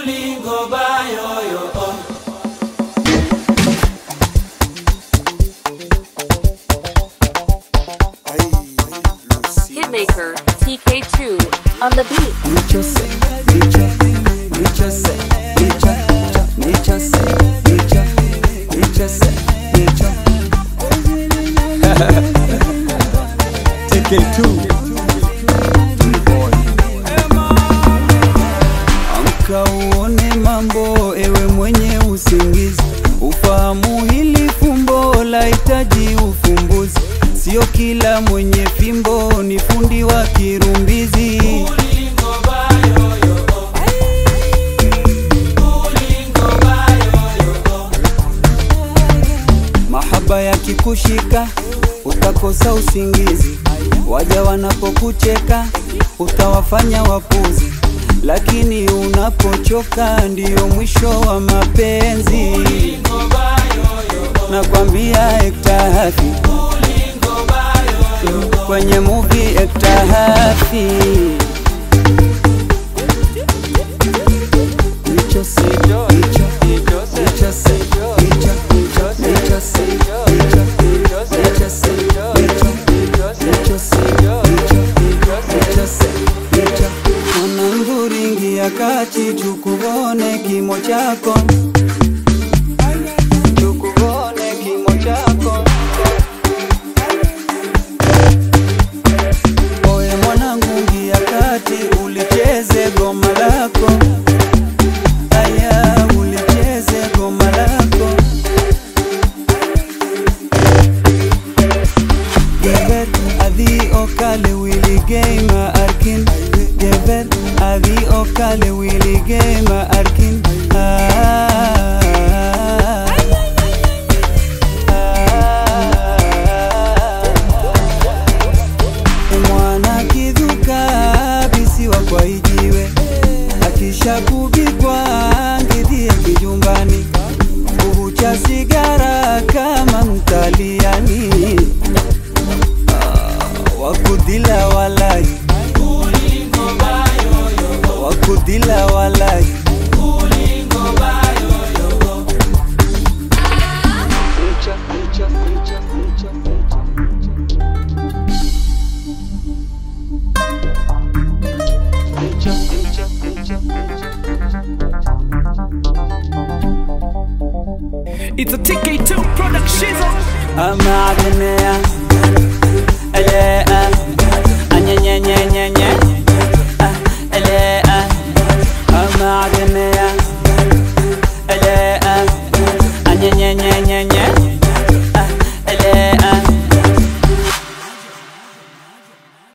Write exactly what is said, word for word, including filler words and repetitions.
Ulingo bayoyo oh. Hitmaker T K two on the beat. Nature say, nature, nature say, nature, nature say, nature, nature say, nature. T K two. Amka uone mambo, ewe mwenye usingizi, ufahamu hili fumbo lahitaji ufumbuzi. Sio kila mwenye fimbo ni fundi wa kirumbizi. Ulingo bayoyo oh. Ulingo bayoyo oh. Mahaba yakikushika utakosa usingizi, waja wanapokucheka utawafanya wapuzi, lakini unapochoka ndiyo mwisho wa mapenzi. Ulingo bayoyo oh. Nakwambia ektahafi kwenye movie ektahafi. Nicho se, nicho, nicho se, nicho, nicho, nicho se, nicho, nicho se, nicho, nicho se, nicho, nicho se, nicho. Mwanangu ringia kati tukubone kimo chako, tukubone kimo chako. Ulicheze goma lako, aya ulicheze goma lako. Geber adi okale wili game arkin, geber adi okale wili game arkin. Ah, mwana kiduka bisiwa kwa ijiwe, akisha kubikwa ngidhie kijumbani, kuhucha sigara kama mtaliani. Ah, wakudila walai, Ulingo bayoyo oh. wakudila walai. Ulingo bayoyo oh. Nicho, nicho, nicho, nicho, nicho. It's a T K two production. Ama agenea, elea, anya nya nya nya nya, elea. Ama agenea, elea, anya nya nya nya nya.